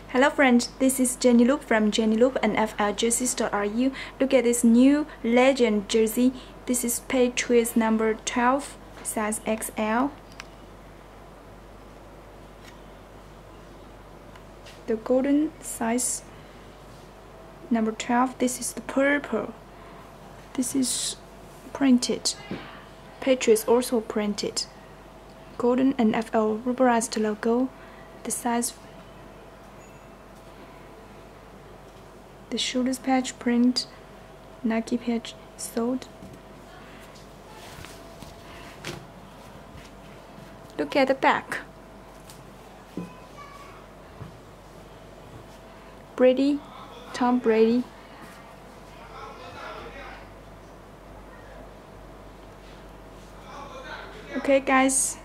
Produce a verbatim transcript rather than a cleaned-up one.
Hello friends, this is Jennyloop from Jennyloop N F L jerseys dot R U. Look at this new legend jersey. This is Patriots number twelve, size X L. The golden size number twelve. This is the purple. This is printed. Patriots also printed. Golden N F L rubberized logo. The size. The shoulders patch print, Nike patch sold. Look at the back. Brady, Tom Brady. Okay guys,